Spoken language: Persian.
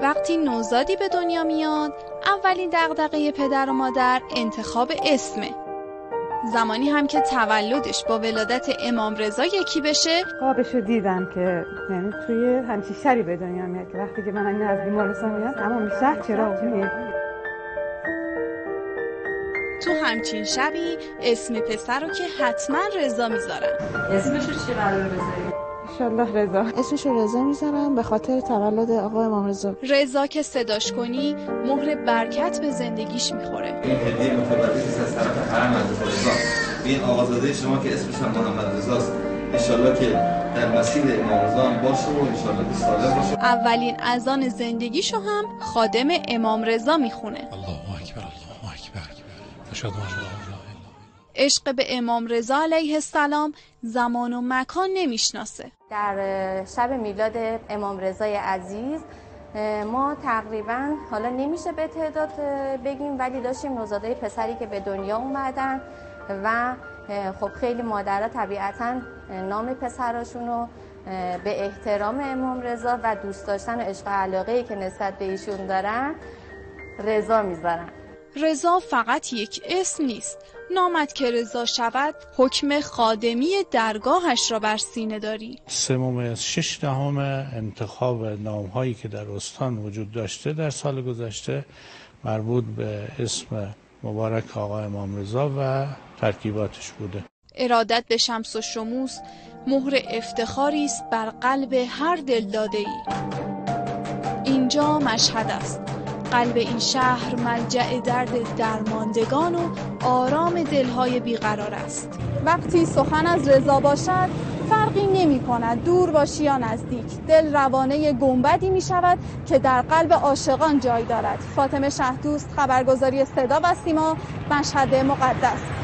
وقتی نوزادی به دنیا میاد، اولین دغدغه پدر و مادر انتخاب اسمه. زمانی هم که تولدش با ولادت امام رضا یکی بشه، خوابشو دیدم که یعنی توی همچین شبی به دنیا میاد که وقتی که من این از بیمارستان میاد تمام شهر چراغ میاد. تو همچین شبی اسم پسر رو که حتما رضا میذارن. اسمشو چی قراره بذاری؟ انشالله رضا. اسمشو رضا میذارم به خاطر تولد آقا امام رضا. رضا که صداش کنی مهر برکت به زندگیش میخوره. این هدیه متبرکش از طرف حرم حضرت رضا. این آقازاده شما که اسمش هم محمد رضاست. انشالله که در مسیر امام رضا هم باشه و انشالله که صالح باشه. اولین اذان زندگیشو هم خادم امام رضا میخونه. الله اکبر الله اکبر. اشهد ان لا اله الا الله. عشق به امام رضا علیه السلام زمان و مکان نمیشناسه. در شب میلاد امام رضای عزیز ما تقریبا حالا نمیشه به تعداد بگیم ولی داشتیم نوزادای پسری که به دنیا اومدن و خب خیلی مادرها طبیعتا نام پسراشون رو به احترام امام رضا و دوست داشتن و عشق و علاقه‌ای که نسبت به ایشون دارن رضا میذارن. رضا فقط یک اسم نیست. نامت که رضا شود حکم خادمی درگاهش را بر سینه داری. 3/6 انتخاب نام‌هایی که در استان وجود داشته در سال گذشته مربوط به اسم مبارک آقا امام رضا و ترکیباتش بوده. ارادت به شمس و شموس مهر افتخاری است بر قلب هر دلداده‌ای. اینجا مشهد است. قلب این شهر ملجأ درد درماندگان و آرام دلهای بیقرار است. وقتی سخن از رضا باشد فرقی نمی کند دور باشی یا نزدیک. دل روانه گنبدی می شود که در قلب عاشقان جای دارد. فاطمه شهدوست، خبرگزاری صدا و سیما، مشهد مقدس.